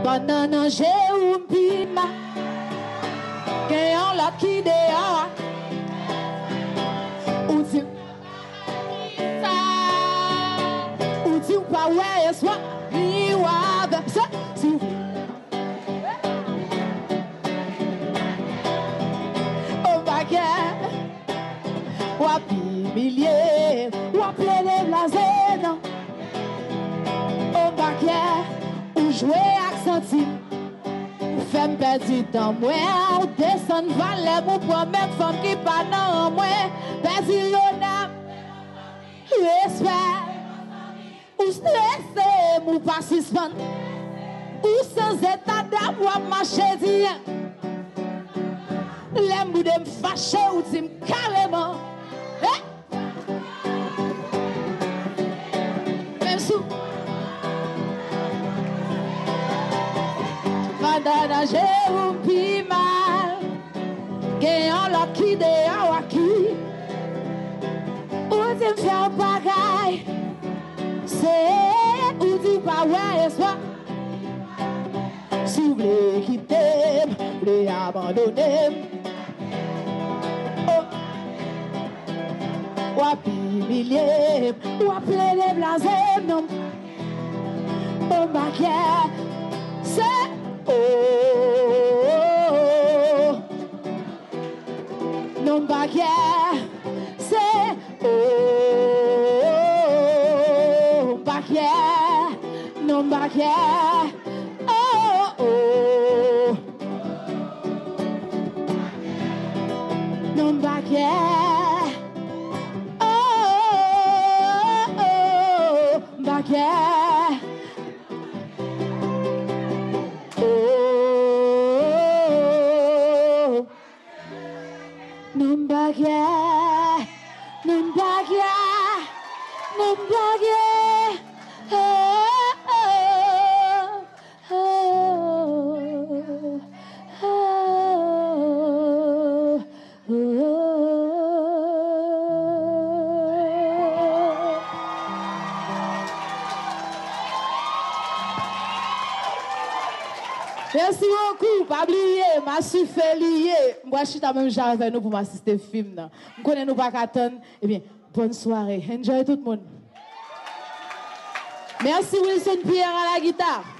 Pendant j'ai un pima, gagnant la qui dehors. Ou dit ça, ou dit pas ouais, soit ni ouais, ça, si vous. Oh ma gueule, ou à milliers, ou à plein les blasés. Oh ma gueule, ou jouer accent. Femme perdue dans moi, ou descend valet, ou promets femme qui pas dans moi, perdue l'honneur, respect, ou stressé, ou pas suspend, ou sans état d'âme, ou marcher dire, l'aime ou de me fâcher, ou dire carrément, même sous. Pendant j'ai un peu mal, gagnant la qui dehors qui, ou tu me fais un bagaille, c'est ou tu pas ouais, soit, si vous voulez quitter, vous voulez abandonner, ou à humilier, ou à plaider blasé, non, oh ma guerre, c'est oh, non baguette, c'est oh, baguette, non baguette, oh, oh, non baguette, oh, oh, baguette. Non baguette, non baguette, non baguette, oh, oh, oh, oh, oh, oh. Merci beaucoup, pas oublier, m'a su fait lier. Moi, je suis même genre avec nous pour m'assister au film. Je connais nous pas attendre. Eh bien, bonne soirée. Enjoy tout le monde. Merci Wilson Pierre à la guitare.